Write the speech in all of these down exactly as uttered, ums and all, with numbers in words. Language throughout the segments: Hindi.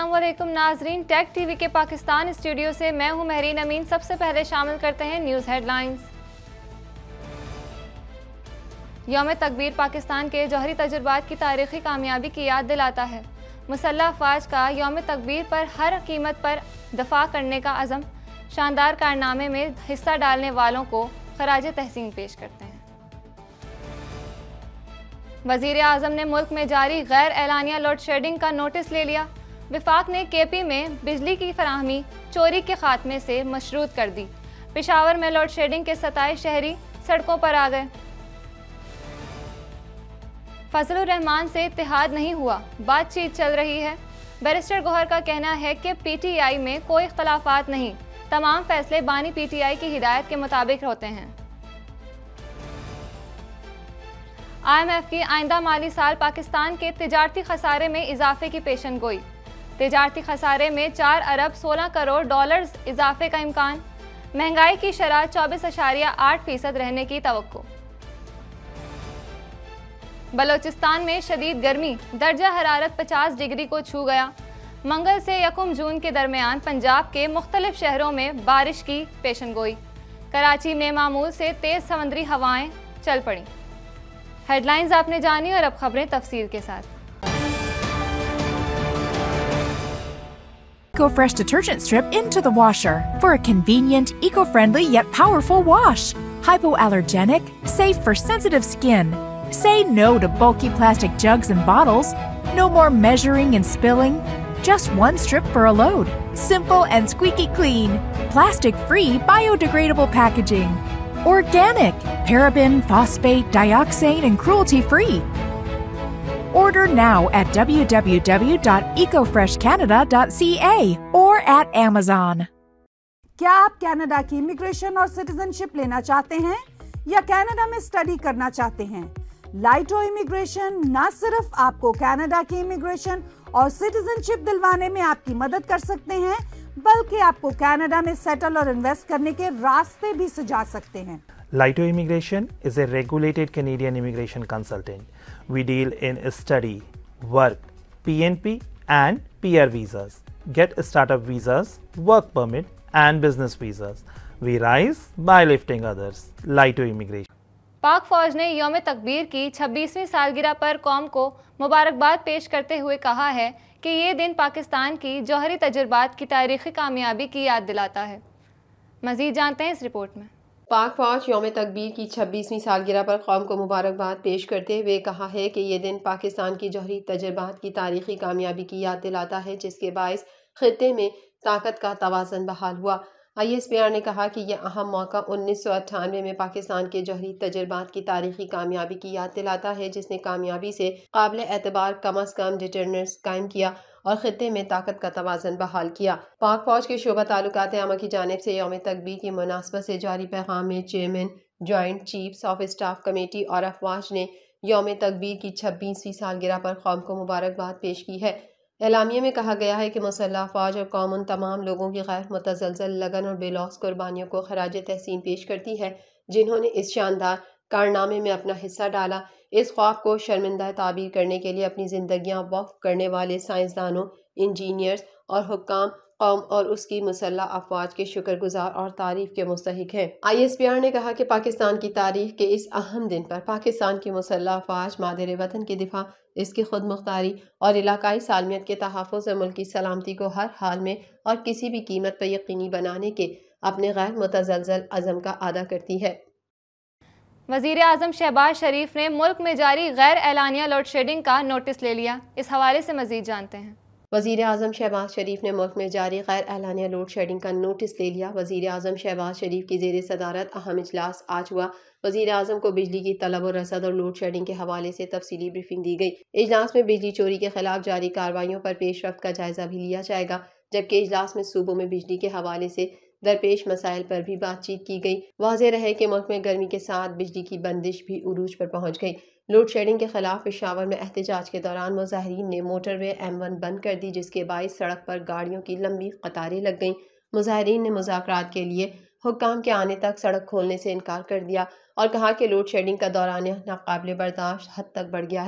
अस्सलामुअलैकुम नाजरीन, टेक टीवी के पाकिस्तान स्टूडियो से मैं हूं महरीन अमीन। सबसे पहले शामिल करते हैं न्यूज़ हेडलाइंस। यौम तकबीर पाकिस्तान के जौहरी तजुर्बात की तारीखी कामयाबी की याद दिलाता है। मुसल्लह अफवाज का यौम तकबीर पर हर कीमत पर दफा करने का अज़म, शानदार कारनामे में हिस्सा डालने वालों को खराज तहसीन पेश करते हैं। वज़ीर आज़म ने मुल्क में जारी गैर एलानिया लोड शेडिंग का नोटिस ले लिया। विफाक ने के पी में बिजली की फराहमी चोरी के खात्मे से मशरूत कर दी। पेशावर में लोड शेडिंग के सताए शहरी सड़कों पर आ गए। फजलुर रहमान से इत्तेहाद नहीं हुआ, बातचीत चल रही है। बैरिस्टर गौहर का कहना है कि पी टी आई में कोई इख्तलाफात नहीं, तमाम फैसले बानी पी टी आई की हिदायत के मुताबिक होते हैं। आई एम एफ की आइंदा माली साल पाकिस्तान के तिजारती खसारे में इजाफे की पेशन गोई। तिजारती खसारे में चार अरब सोलह करोड़ डॉलर इजाफे का इम्कान। महंगाई की शरह चौबीस अशारिया आठ फीसद रहने की तवक्को। बलोचिस्तान में शदीद गर्मी, दर्जा हरारत पचास डिग्री को छू गया। मंगल से यकम जून के दरमियान पंजाब के मुख्तलिफ शहरों में बारिश की पेशन गोई। कराची में मामूल से तेज समुद्री हवाएं चल पड़ी। हेडलाइंस आपने जानी और अब खबरें तफसील के साथ। EcoFresh detergent strip into the washer for a convenient, eco-friendly yet powerful wash. Hypoallergenic, safe for sensitive skin. Say no to bulky plastic jugs and bottles. No more measuring and spilling. Just one strip for a load. Simple and squeaky clean. Plastic-free, biodegradable packaging. Organic, paraben, phosphate, dioxane, and cruelty-free. Order now at w w w dot eco fresh canada dot c a or at Amazon. क्या आप कनाडा की इमिग्रेशन और सिटीजनशिप लेना चाहते हैं या कनाडा में स्टडी करना चाहते हैं? लाइटो इमिग्रेशन न सिर्फ आपको कनाडा की इमिग्रेशन और सिटीजनशिप दिलवाने में आपकी मदद कर सकते हैं, बल्कि आपको कनाडा में सेटल और इन्वेस्ट करने के रास्ते भी सुझा सकते हैं। Laito Immigration is a regulated Canadian immigration consultant. We deal in study, work, P N P and P R visas. Get startup visas, work permit and business visas. We rise by lifting others. Laito Immigration. पाक फौज ने यौम तकबीर की छब्बीसवीं सालगिरह पर कौम को मुबारकबाद पेश करते हुए कहा है कि ये दिन पाकिस्तान की जौहरी तजुर्बात की तारीखी कामयाबी की याद दिलाता है। मज़ीद जानते हैं इस रिपोर्ट में। पाक फौज यौम तकबीर की छब्बीसवीं सालगिरह पर कौम को मुबारकबाद पेश करते हुए कहा है कि ये दिन पाकिस्तान की जौहरी तजुर्बात की तारीखी कामयाबी की याद दिलाता है, जिसके बायस खित्ते में ताकत का तवाज़ुन बहाल हुआ। आई एस पी आर ने कहा कि यह अहम मौका उन्नीस सौ अट्ठानवे में पाकिस्तान के जौहरी तजुर्बात की तारीखी कामयाबी की याद दिलाता है, जिसने कामयाबी से काबिल एतबार कम अज़ कम डिटरनेंस कायम किया और खित्ते में ताकत का तवाज़ुन बहाल किया। पाक फौज के शोबा ताल्लुकात आमा की जानिब से यौम तकबीर की मुनासबत से जारी पैगाम में chairman joint chiefs of staff committee और अफवाज ने यौम तकबीर की छब्बीसवीं सालगिरह पर कौम को मुबारकबाद पेश की है। एलामिया में कहा गया है कि मुसल्लह फौज और कौम उन तमाम लोगों की गैर मुतज़लज़ल लगन और बेलौस कुर्बानियों को खराज तहसीन पेश करती है, जिन्होंने इस शानदार कारनामे में अपना हिस्सा डाला। इस ख्वाब को शर्मिंदा ताबीर करने के लिए अपनी ज़िंदगियाँ वक्फ करने वाले साइंसदानों, इंजीनियर्स और हुक्काम कौम और उसकी मुसल्लह अफवाज के शुक्रगुजार और तारीफ के मुस्तहिक हैं। आई एस पी आर ने कहा कि पाकिस्तान की तारीख के इस अहम दिन पर पाकिस्तान की मुसल्लह अफवाज मादर वतन की दिफा, इसकी खुद मुख्तारी और इलाकाई सालमियत के तहफ़्फ़ुज़ और मुल्क की सलामती को हर हाल में और किसी भी कीमत पर यकीनी बनाने के अपने गैर मुतज़लज़ल अज़म का अदा करती है। वज़ीर आज़म शहबाज शरीफ ने मुल्क में जारी गैर एलानिया लोड शेडिंग का नोटिस ले लिया। इस हवाले से मज़ीद जानते हैं। वज़ीर आज़म शहबाज शरीफ ने मुल्क में जारी गैर एलानिया लोड शेडिंग का नोटिस ले लिया। वज़ीर आज़म शहबाज शरीफ की ज़ेर सदारत अहम इजलास आज हुआ। वज़ीर आज़म को बिजली की तलब और रसद और लोड शेडिंग के हवाले से तफसीली ब्रीफिंग दी गई। इजलास में बिजली चोरी के खिलाफ जारी कार्रवाइयों पर पेशरफ्त का जायजा भी लिया जाएगा, जबकि इजलास में सूबों में बिजली के हवाले से दरपेश मसाइल पर भी बातचीत की गई। वाज़ेह रहे कि मुल्क में गर्मी के साथ बिजली की बंदिश भी उरूज पर पहुँच गई। लोड शेडिंग के खिलाफ पेशावर में एहतजाज के दौरान मुजाहिरीन ने मोटरवे एम वन बंद कर दी, जिसके बायस सड़क पर गाड़ियों की लंबी कतारें लग गईं। मुजाहिरीन ने मुज़ाकरात के लिए हुक्काम के आने तक सड़क खोलने से इनकार कर दिया और कहा कि लोड शेडिंग का दौरान नाकाबिले बर्दाश्त हद तक बढ़ गया है।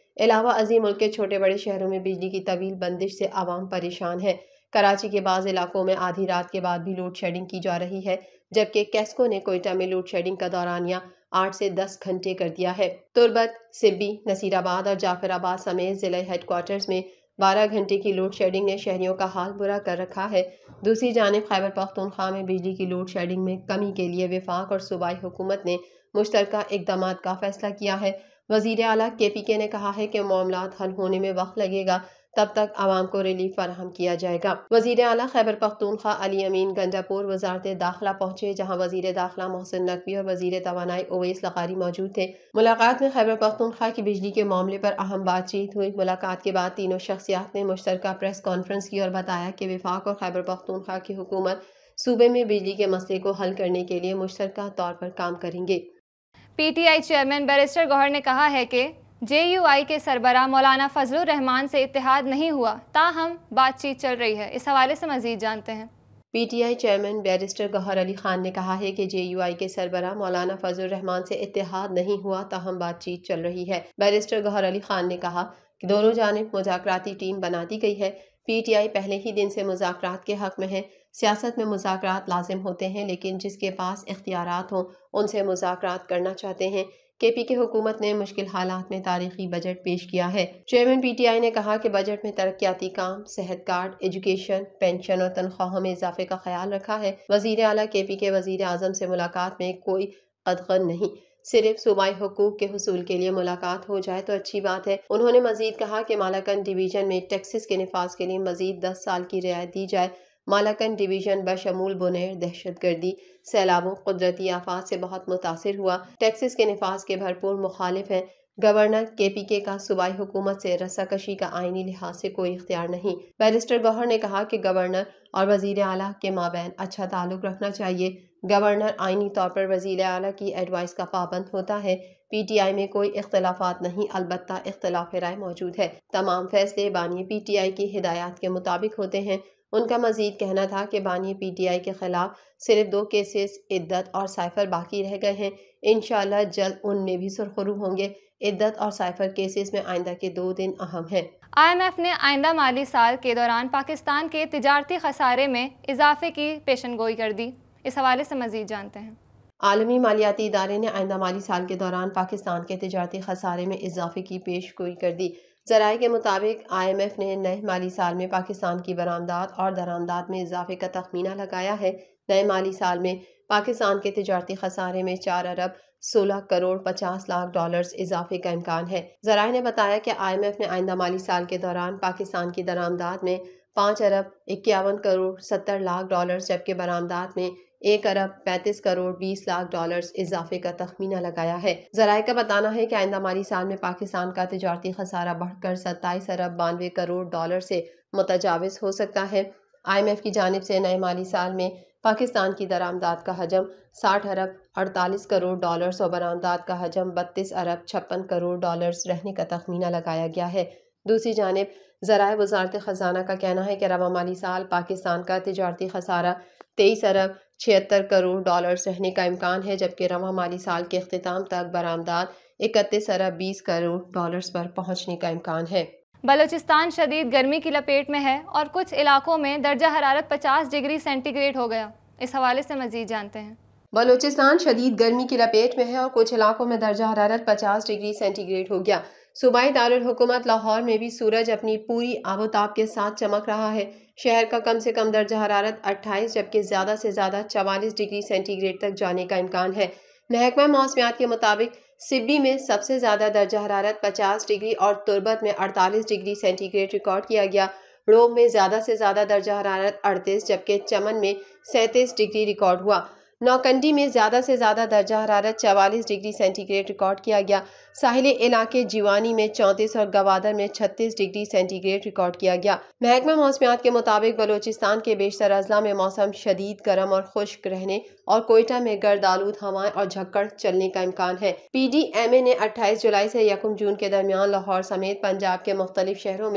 अलावा अजीम मुल्क के छोटे बड़े शहरों में बिजली की तवील बंदिश से आवाम परेशान है। कराची के बाज़ इलाकों में आधी रात के बाद भी लोड शेडिंग की जा रही है, जबकि कैस्को ने कोयटा में लोड शेडिंग का दौरानिया आठ से दस घंटे कर दिया है। तुरबत, सिब्बी, नसीराबाद और जाफराबाद समेत जिला हेडक्वार्टर्स में बारह घंटे की लोड शेडिंग ने शहरियों का हाल बुरा कर रखा है। दूसरी जानिब खैबर पख्तूनख्वा में बिजली की लोड शेडिंग में कमी के लिए वफाक और सूबाई हुकूमत ने मुश्तरका इक़दाम का फैसला किया है। वज़ीर आला के पी के ने कहा है कि मामलात हल होने में वक्त लगेगा, तब तक आवाम को रिलीफ फराहम किया जाएगा। वज़ीर आला खैबर पख्तूनख्वा अली अमीन गंडापुर वज़ारत दाखिला पहुंचे, जहां वज़ीर दाखिला मोहसिन नकवी और वज़ीर तवानाई ओवैस लकारी मौजूद थे। मुलाकात में खैबर पख्तूनख्वा की बिजली के मामले पर अहम बातचीत हुई। मुलाकात के बाद तीनों शख्सियात ने मुश्तरका प्रेस कॉन्फ्रेंस की और बताया कि वफाक और खैबर पख्तूनख्वा की हुकूमत सूबे में बिजली के मसले को हल करने के लिए मुश्तरका तौर पर काम करेंगे। P T I chairman barrister Gohar ने कहा है कि जे यू आई के सरबराह मौलाना फजलुर रहमान से इत्तेहाद नहीं हुआ, ताहम बातचीत चल रही है। इस हवाले से मजीद जानते हैं। P T I chairman barrister Gohar Ali Khan ने कहा है कि जे यू आई के सरबराह मौलाना फजलुर रहमान से इत्तेहाद नहीं हुआ, ताहम बातचीत चल रही है। बैरिस्टर गौहर अली खान ने कहा कि दोनों जानिब मुज़ाकराती टीम बना दी गई है। पी टी आई पहले ही दिन से मुज़ाकरात के हक में है। सियासत में मुज़ाकरात लाजिम होते हैं, लेकिन जिसके पास इख्तियारात हों उनसे मुज़ाकरात करना चाहते हैं। के पी के हुकूमत ने मुश्किल हालात में तारीखी बजट पेश किया है। चेयरमैन पी टी आई ने कहा कि बजट में तरक्याती काम, सेहत कार्ड, एजुकेशन, पेंशन और तनख्वाहों में इजाफे का ख्याल रखा है। वज़ीर आला के पी के वज़ीर आज़म से मुलाकात में कोई कदगन नहीं, सिर्फ सूबाई हुकूक के हुसूल के लिए मुलाकात हो जाए तो अच्छी बात है। उन्होंने मजीद कहा कि मालाकन डिवीजन में टैक्सेस के निफाज के लिए मजीद दस साल की रियायत दी जाए। मालाकन डिवीजन बशमूल बुनेर, दहशत गर्दी, सैलाबों, कुदरती आफात से बहुत मुतासिर हुआ। टैक्सेस के निफाज के भरपूर मुखालिफ हैं। गवर्नर के पी के का सूबाई हुकूमत से रस्साकशी का आईनी लिहाज से कोई इख्तियार नहीं। बैरिस्टर गौहर ने कहा कि गवर्नर और वजीर आला के माबैन अच्छा ताल्लुक रखना चाहिए। गवर्नर आईनी तौर पर वजीर आला की एडवाइस का पाबंद होता है। पी टी आई में कोई इख्तलाफात नहीं, अलबत्ता इख्तलाफ राय मौजूद है। तमाम फैसले बानी पी टी आई की हिदायत के मुताबिक होते हैं। उनका मजीद कहना था कि बानी पी टी आई के खिलाफ सिर्फ दो केसेस इद्दत और साइफर बाकी रह गए हैं। इंशाअल्लाह जल्द उनमें भी सुरखरू होंगे। इद्दत और साइफर केसेस में आइंदा के दो दिन अहम हैं। आई एम एफ ने आइंदा माली साल के दौरान पाकिस्तान के तिजारती खसारे में इजाफे की पेशनगोई कर दी। इस हवाले से मजीद जानते हैं। आलमी मालियाती इदारे ने आइंदा माली साल के दौरान पाकिस्तान के तिजारती खसारे में इजाफे की पेशगोई कर दी। ज़राए के मुताबिक आई एम एफ ने नए माली साल में पाकिस्तान की बरामदात और दरामदात में इजाफे का तखमीना लगाया है। नए माली साल में पाकिस्तान के तिजारती खसारे में चार अरब सोलह करोड़ पचास लाख डॉलर्स इजाफे का इम्कान है। ज़राए ने बताया कि आई एम एफ ने आइंदा माली साल के दौरान पाकिस्तान की दरामदात में पाँच अरब इक्यावन करोड़ सत्तर लाख डॉलर्स, जबकि बरामदात में एक अरब पैंतीस करोड़ बीस लाख डॉलर्स इजाफे का तखमीना लगाया है। ज़राए का बताना है कि आइंदा माली साल में पाकिस्तान का तिजारती खसारा बढ़कर सत्ताईस अरब बानवे करोड़ डॉलर से मुतजाविज हो सकता है। आई एम एफ की जानिब से नए माली साल में पाकिस्तान की दरामदात का हजम साठ अरब अड़तालीस करोड़ डॉलर्स और बरामदात का हजम बत्तीस अरब छप्पन करोड़ डॉलर्स रहने का तखमीना लगाया गया है। दूसरी जानिब ज़राए वज़ारत ख़ज़ाना का कहना है कि रवा माली साल पाकिस्तान का तिजारती खसारा तेईस अरब छिहत्तर करोड़ डॉलर्स रहने का इम्कान है, जबकि रवा माली साल के अख्तिताम तक बरामदात इकतीस अरब बीस करोड़ डॉलर्स पर पहुँचने का इम्कान है। बलूचिस्तान शदीद गर्मी की लपेट में है और कुछ इलाकों में दर्जा हरारत पचास डिग्री सेंटीग्रेड हो गया। इस हवाले से मजीद जानते हैं। बलूचिस्तान शदीद गर्मी की लपेट में है और कुछ इलाकों में दर्जा हरारत पचास डिग्री सेंटीग्रेड हो गया। सूबाई दारुल हुकूमत लाहौर में भी सूरज अपनी पूरी आबोताब के साथ चमक रहा है। शहर का कम से कम दर्जा हरारत अट्ठाईस जबकि ज़्यादा से ज़्यादा चवालीस डिग्री सेंटीग्रेड तक जाने का इम्कान है। महकमा मौसमियात के मुताबिक सिब्बी में सबसे ज़्यादा दर्जा हरारत पचास डिग्री और तुरबत में अड़तालीस डिग्री सेंटीग्रेड रिकॉर्ड किया गया। रोम में ज़्यादा से ज़्यादा दर्जा हरारत अड़तीस जबकि चमन में सैंतीस डिग्री रिकॉर्ड हुआ। नौकंडी में ज़्यादा से ज़्यादा दर्जा हरारत चवालीस डिग्री सेंटीग्रेड रिकॉर्ड किया गया। साहिली इलाके जीवानी में चौंतीस और गवादर में छत्तीस डिग्री सेंटीग्रेड रिकॉर्ड किया गया। महकमा मौसमियात के मुताबिक बलूचिस्तान के बेशतर अजला में मौसम शदीद गर्म और खुश्क रहने और कोयटा में गर्द आलूद हवाएं और झक्कड़ चलने का इम्कान है। पी डी एम ए ने अट्ठाईस जुलाई से यकम जून के दरमियान लाहौर समेत पंजाब के मुख्तलिफ शहरों में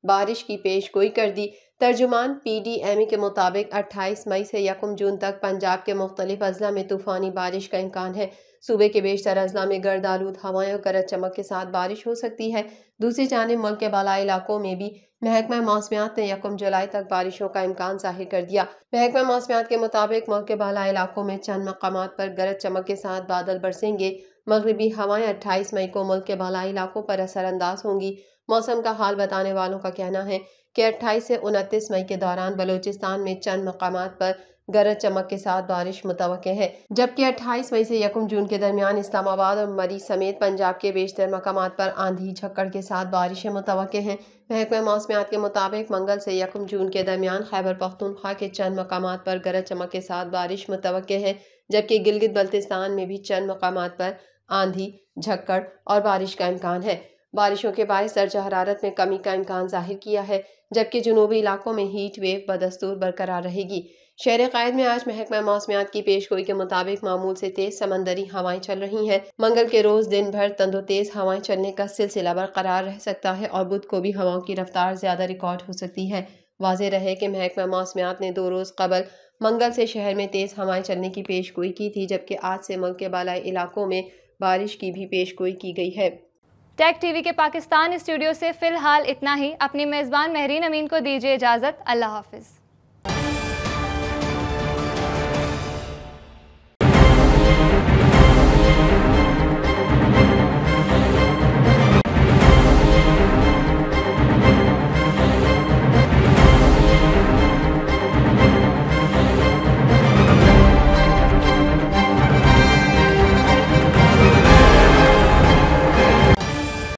बारिश की पेशगोई कर दी। तर्जुमान पी डी एम ई के मुताबिक अट्ठाईस मई से यकम जून तक पंजाब के मुख्तलिफ अजला में तूफ़ानी बारिश का इम्कान है। सूबे के बेशतर अजला में गर्द आलूद हवाएं और गरज चमक के साथ बारिश हो सकती है। दूसरी जानिब मुल्क के बालाई इलाकों में भी महकमा मौसमियात ने यकम जुलाई तक बारिशों का इम्कान जाहिर कर दिया। महकमा मौसमियात के मुताबिक मुल्क के बालाई इलाकों में चंद मकामात पर गरज चमक के साथ बादल बरसेंगे। मगरबी हवाएं अट्ठाईस मई को मुल्क के बालाई इलाकों पर असरअंदाज होंगी। मौसम का हाल बताने वालों का कहना है कि अट्ठाईस से उनतीस मई के दौरान बलूचिस्तान में चंद मकामात पर गरज चमक के साथ बारिश मुतवक्के है, जबकि अट्ठाईस मई से यकम जून के दरमियान इस्लामाबाद और मरी समेत पंजाब के बेशतर मकामात पर आंधी झक्कड़ के साथ बारिशें मुतवक्के हैं। महकमा मौसमियात के मुताबिक मंगल से यकम जून के दरमियान खैबर पख्तूनख्वा के चंद मकामात पर गरज चमक के साथ बारिश मुतवक्के है, जबकि गिलगित बल्तिस्तान में भी चंद मकामात पर आंधी झक्कड़ और बारिश का इम्कान है। बारिशों के बायस दर्जा हरारत में कमी का इम्कान जाहिर किया है, जबकि जुनूबी इलाकों में हीट वेव बदस्तूर बरकरार रहेगी। शहर क़ायद में आज महकमा मौसमियात की पेशगोई के मुताबिक मामूल से तेज समंदरी हवाएं चल रही हैं। मंगल के रोज दिन भर तंदो तेज हवाएं चलने का सिलसिला बरकरार रह सकता है और बुध को भी हवाओं की रफ्तार ज्यादा रिकॉर्ड हो सकती है। वाज़ेह रहे कि महकमा मौसमियात ने दो रोज कबल मंगल से शहर में तेज हवाएं चलने की पेशगोई की थी, जबकि आज से मुल्क के बालाई इलाकों में बारिश की भी पेशगोई की गई है। टेक टीवी के पाकिस्तान स्टूडियो से फिलहाल इतना ही। अपनी मेज़बान महरीन अमीन को दीजिए इजाज़त। अल्लाह हाफिज़।